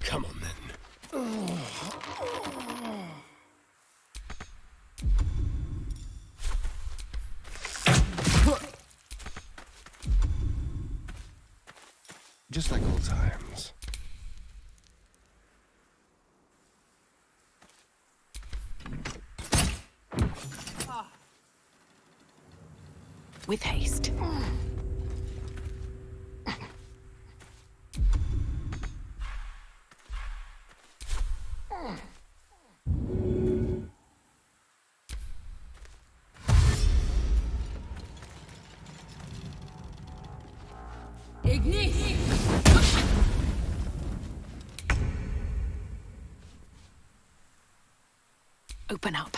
Come on then. Just like old times. With haste. Open up.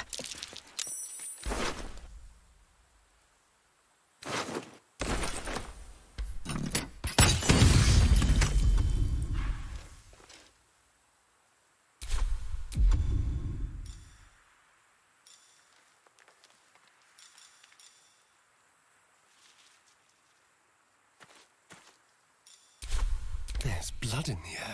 There's blood in the air.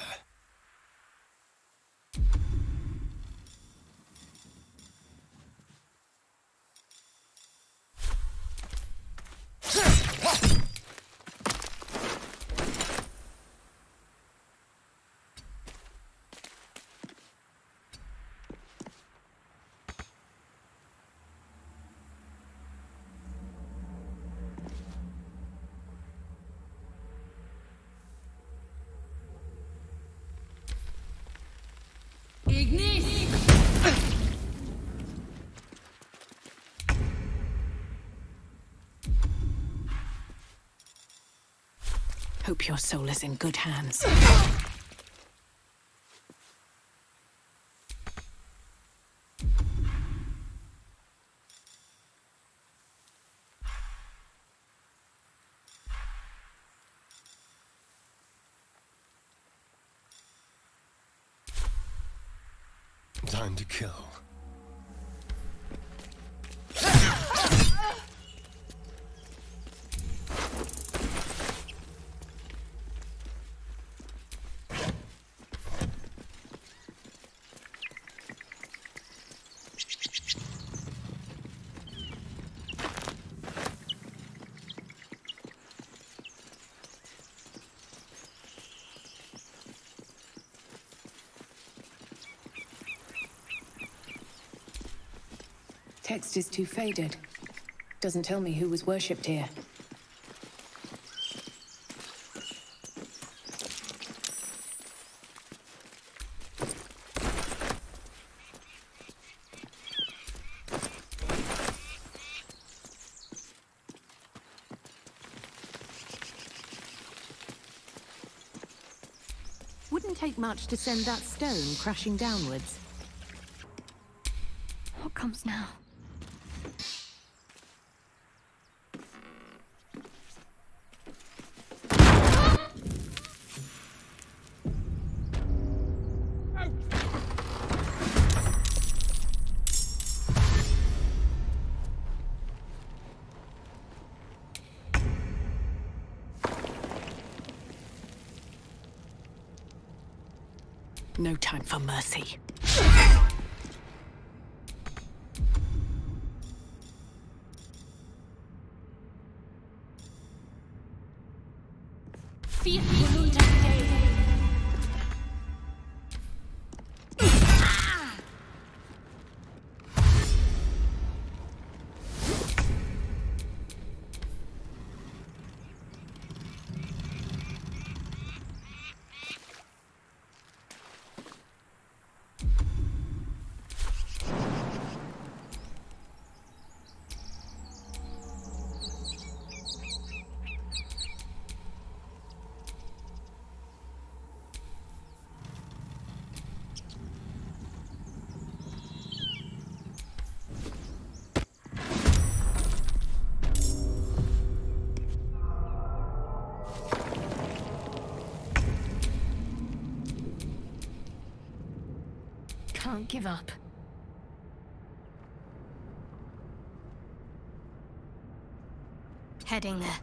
Hope your soul is in good hands. Time to kill. Text is too faded. Doesn't tell me who was worshipped here. Wouldn't take much to send that stone crashing downwards. What comes now? No time for mercy. Can't give up. Heading there.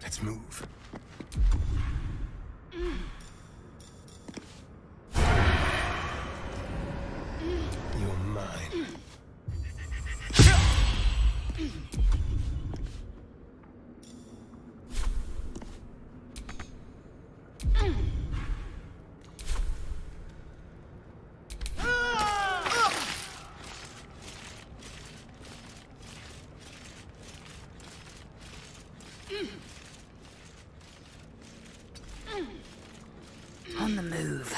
Let's move. You're mine. On the move.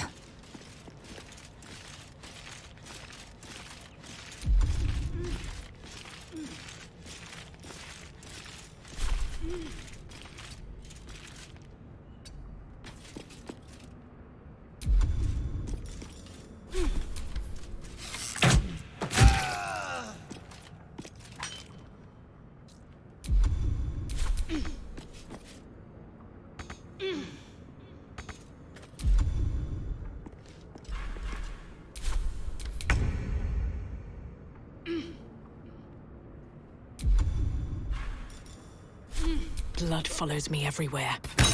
Blood follows me everywhere.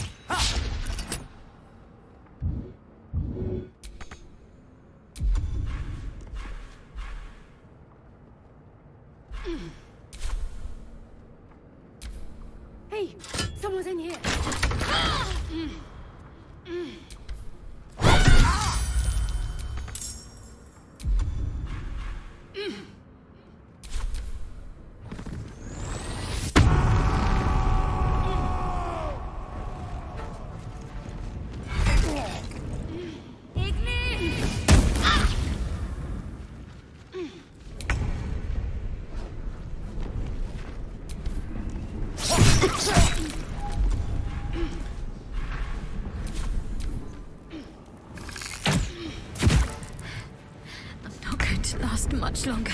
Hey, someone's in here. Much longer.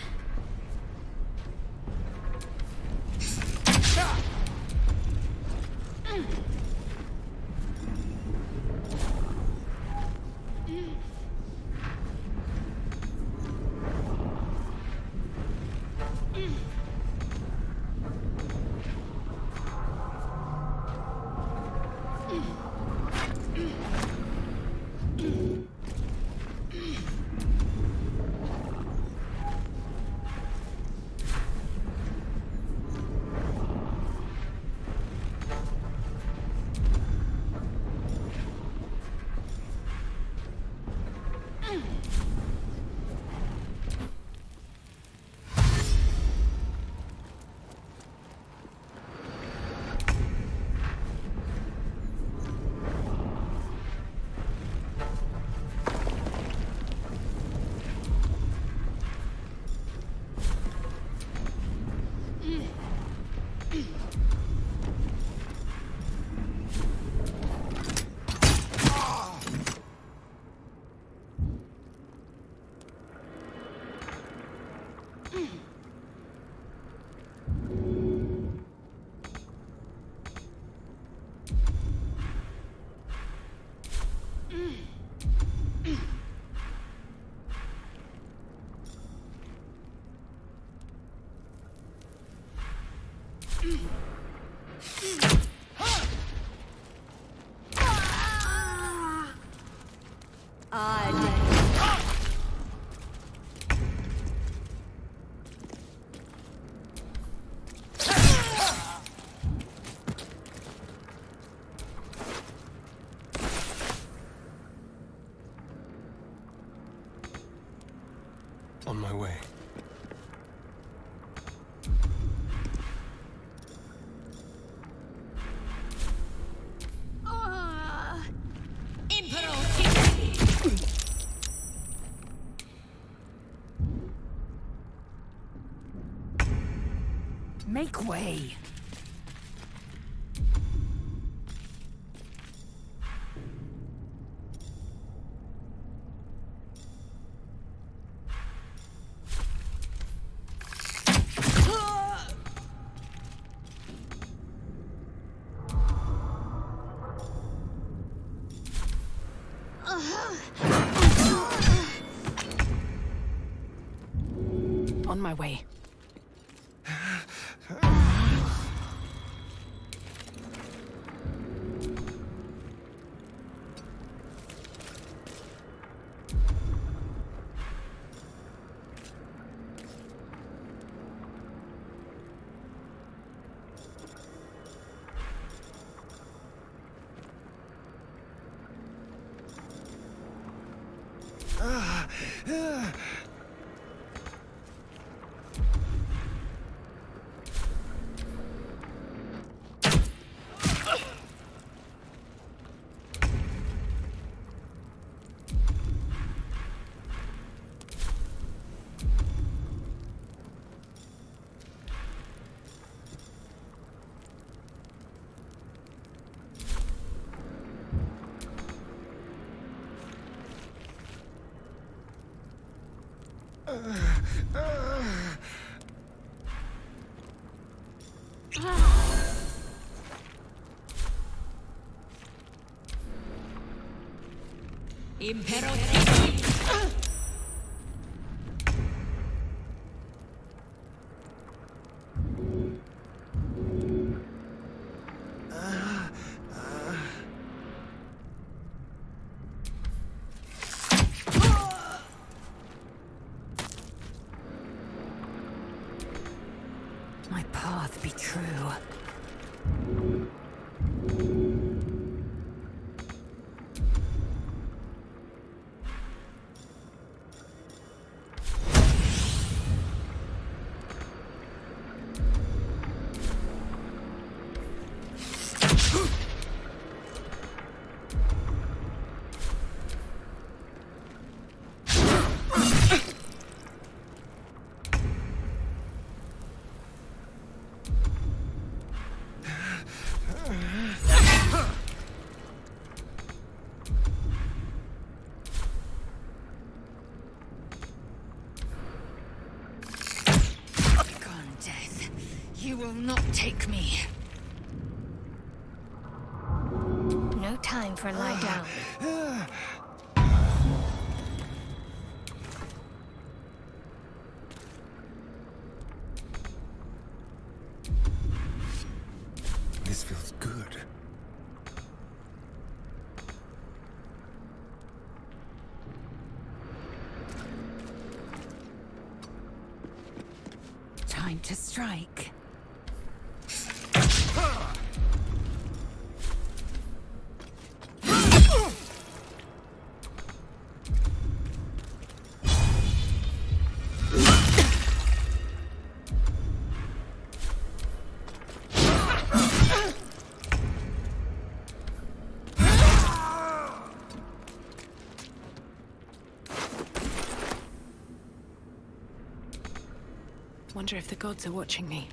On my way. Make way. On my way. Impero. My path be true. You will not take me. No time for lie down. This feels good. Time to strike. Wonder if the gods are watching me.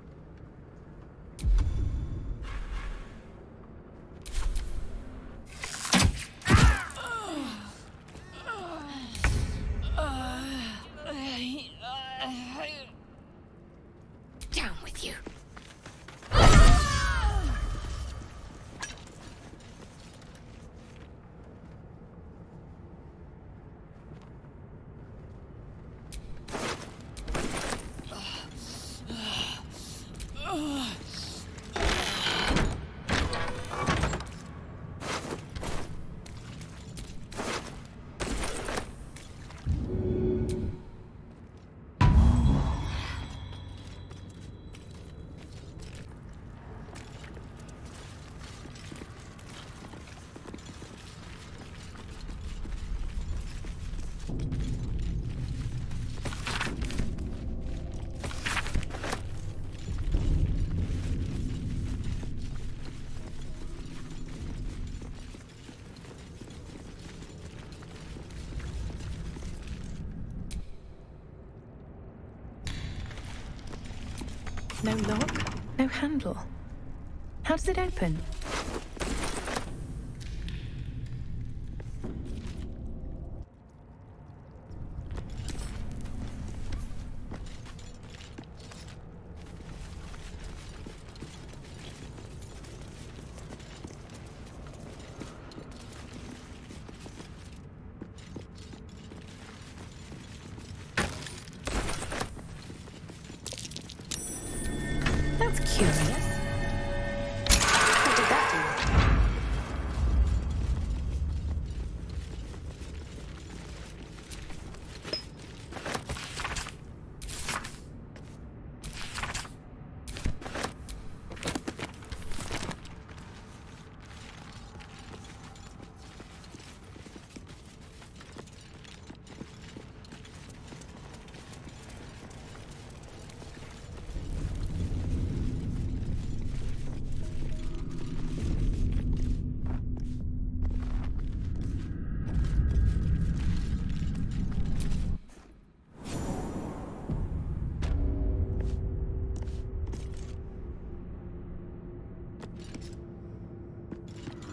Down with you. No lock, no handle. How does it open? That's curious. What did that do?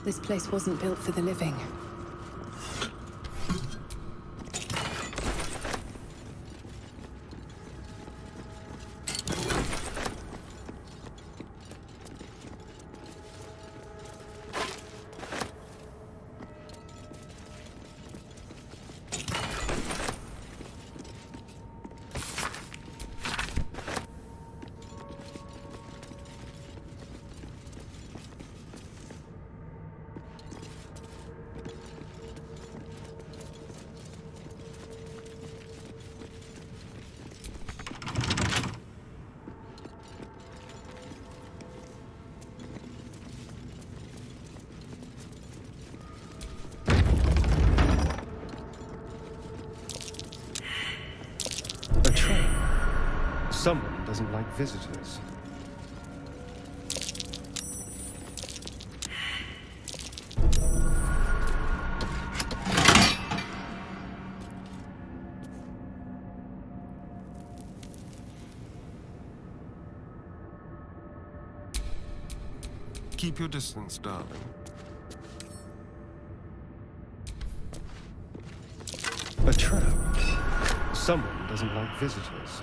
This place wasn't built for the living. Someone doesn't like visitors. Keep your distance, darling. A trap. Someone doesn't like visitors.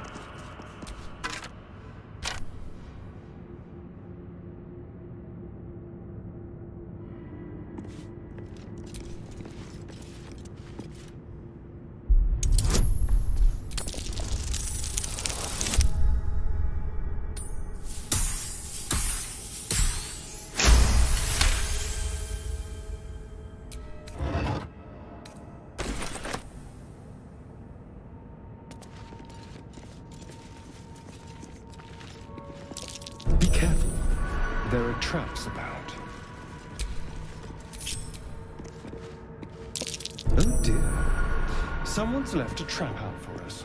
Be careful. There are traps about. Oh dear. Someone's left a trap out for us.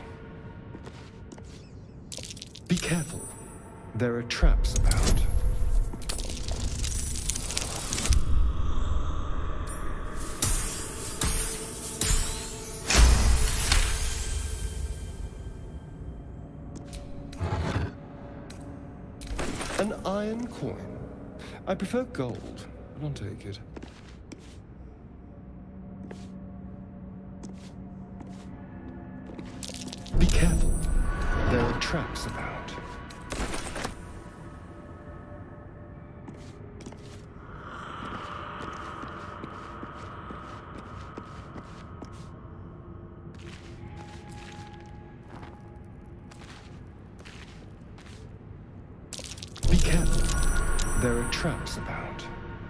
Be careful. There are traps about. An iron coin. I prefer gold, but I'll take it. Be careful. There are traps about. Be careful. There are traps about.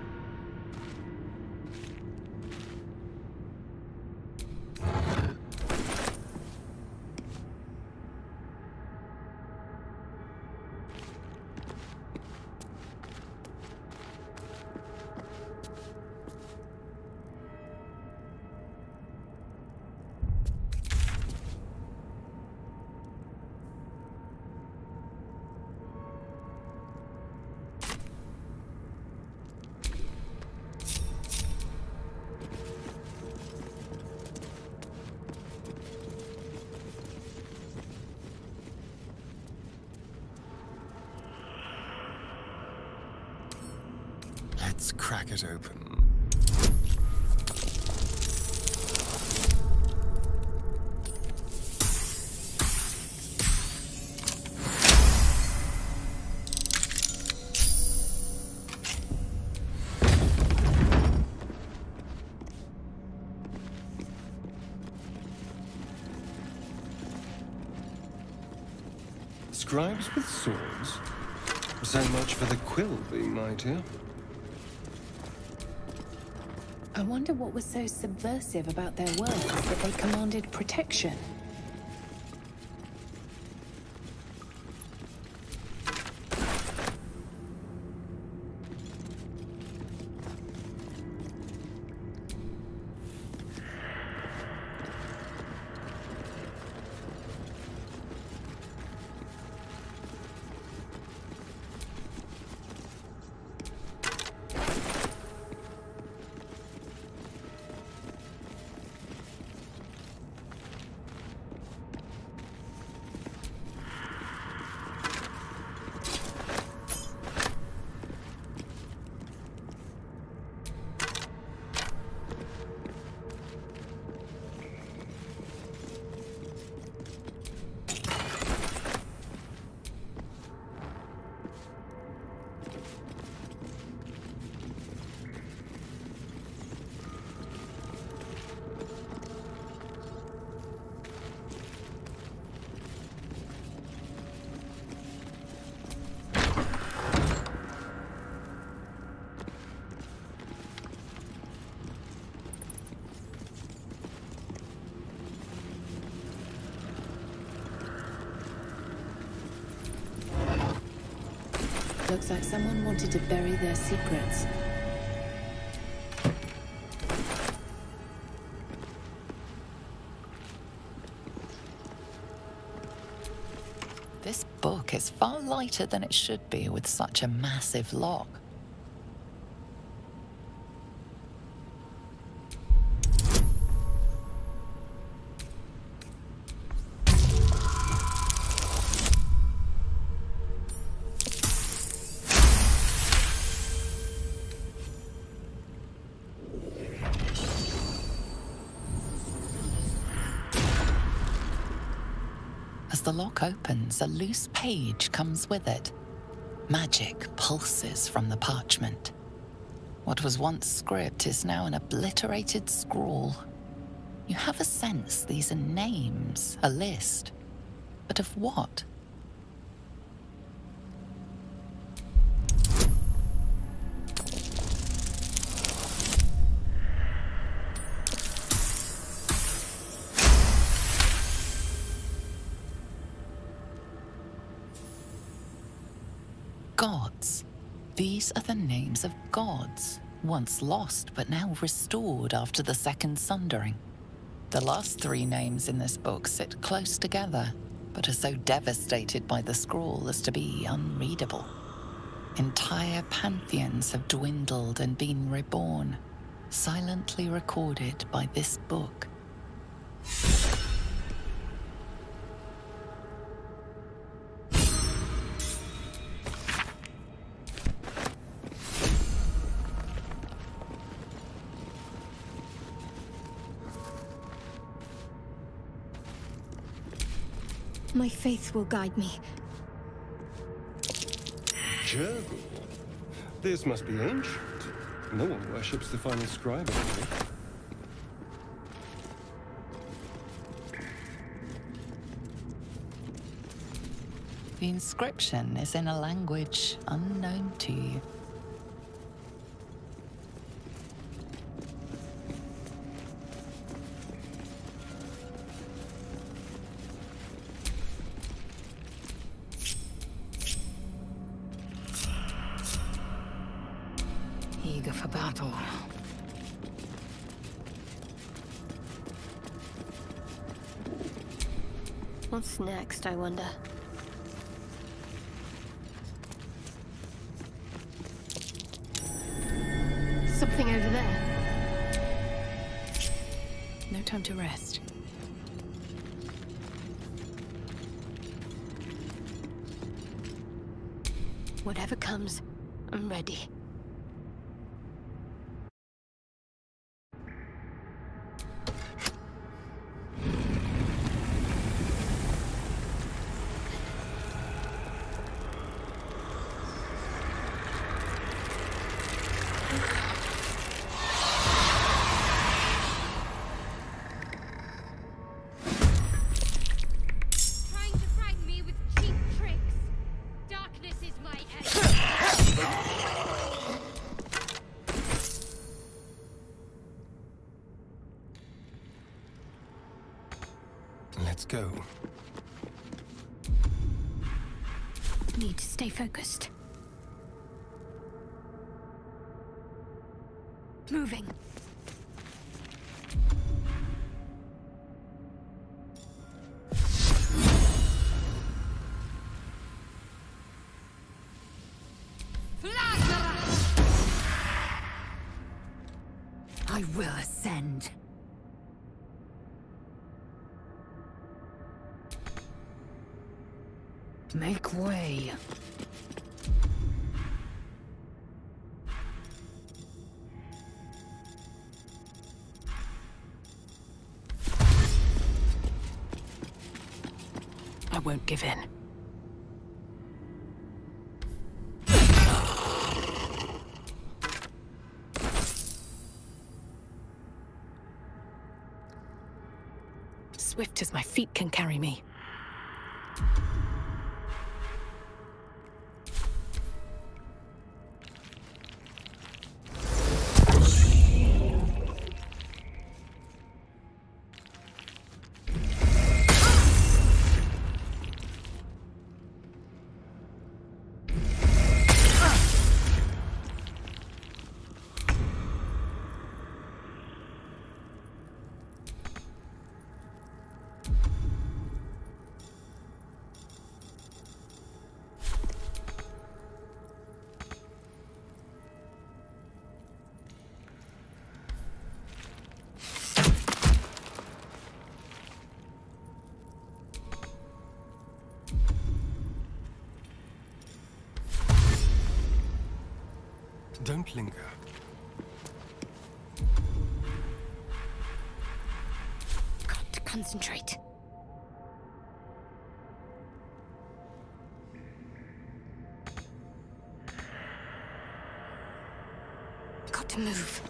Let's crack it open. Scribes with swords? So much for the quill being mightier. I wonder what was so subversive about their words that they commanded protection. Looks like someone wanted to bury their secrets. This book is far lighter than it should be with such a massive lock. As the lock opens, a loose page comes with it. Magic pulses from the parchment. What was once script is now an obliterated scrawl. You have a sense these are names, a list. But of what? Gods. These are the names of gods, once lost but now restored after the Second Sundering. The last three names in this book sit close together, but are so devastated by the scrawl as to be unreadable. Entire pantheons have dwindled and been reborn, silently recorded by this book. My faith will guide me. Jurgle? This must be ancient. No one worships the final scribe anymore. The inscription is in a language unknown to you. Eager for battle. What's next, I wonder? Something over there. No time to rest. Whatever comes, I'm ready. Let's go. Need to stay focused. Moving. I will ascend. Make way. I won't give in. Swift as my feet can carry me. Don't linger. Got to concentrate. Got to move.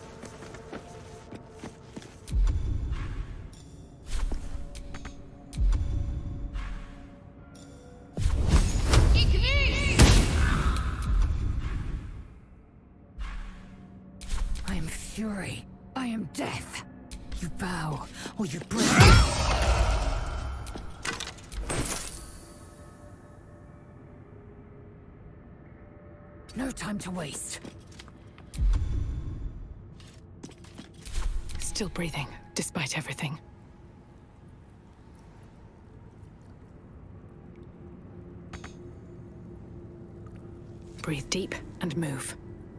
I am fury. I am death. You bow, or you break. No time to waste. Still breathing, despite everything. Breathe deep and move.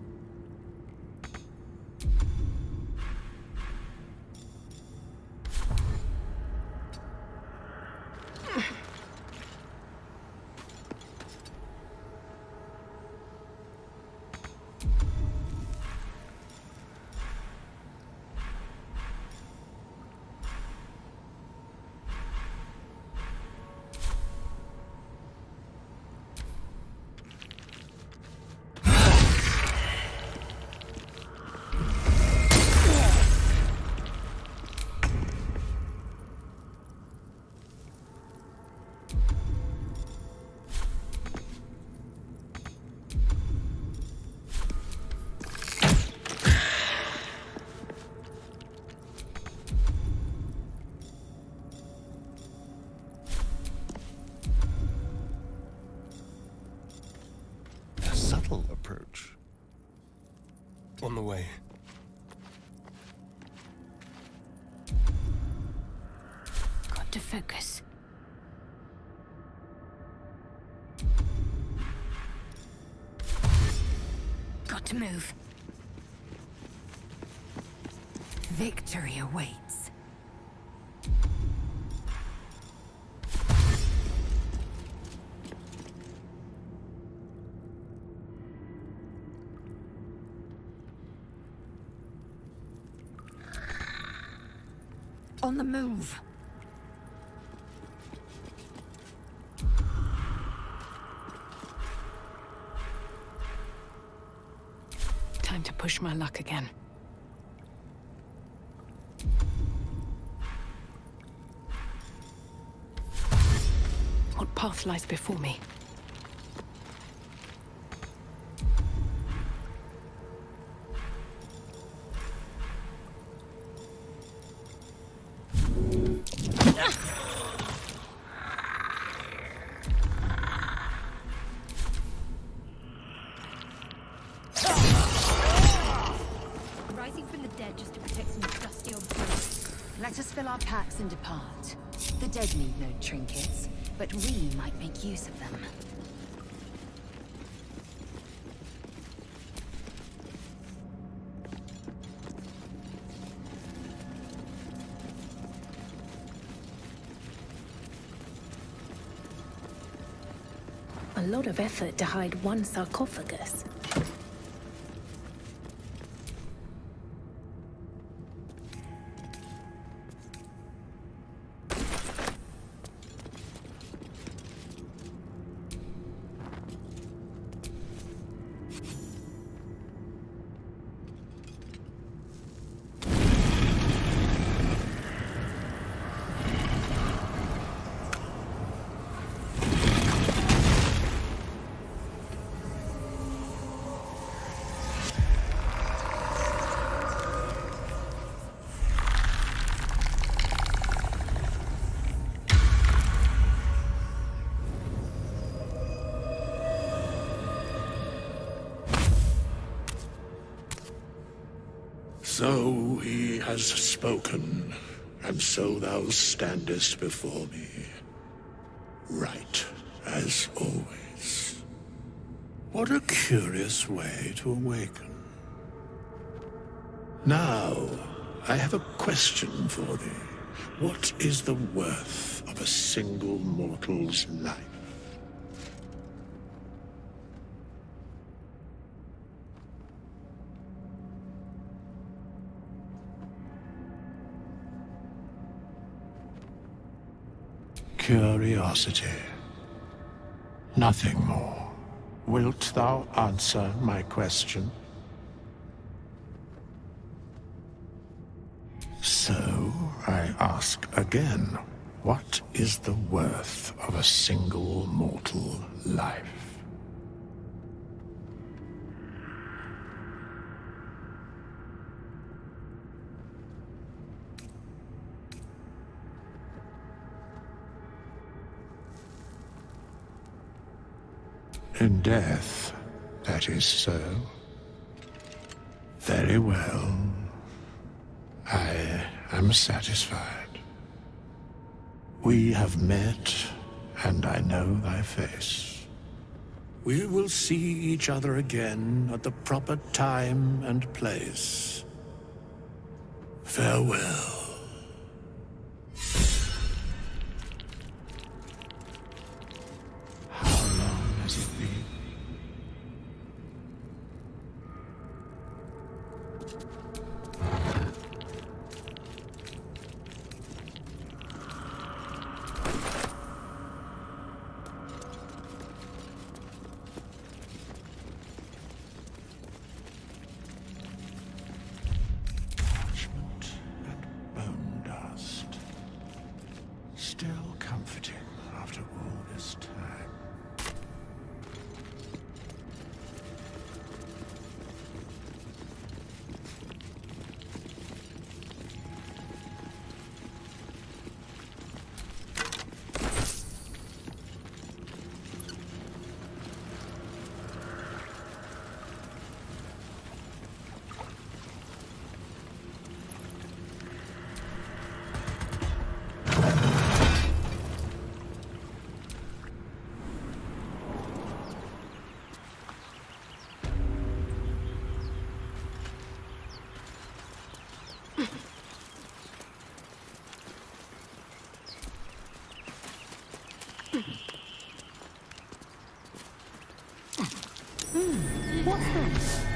Approach. On the way. Got to focus. Got to move. Victory awaits. On the move. Time to push my luck again. What path lies before me? Packs and depart. The dead need no trinkets, but we might make use of them. A lot of effort to hide one sarcophagus. So he has spoken, and so thou standest before me. Right, as always. What a curious way to awaken. Now, I have a question for thee. What is the worth of a single mortal's life? curiosity. Nothing more. Wilt thou answer my question? So, I ask again, what is the worth of a single mortal life? In death, that is so. Very well. I am satisfied. We have met, and I know thy face. We will see each other again at the proper time and place. Farewell. Still comforting after all this time. What's that?